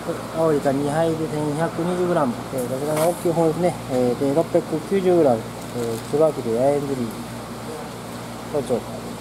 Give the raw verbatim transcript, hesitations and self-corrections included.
青いかにはいでせんひゃくにじゅうグラム、えー、こちらの大きい方ですね、えー、でろっぴゃくきゅうじゅうグラム、えー、椿でヤエン釣り包丁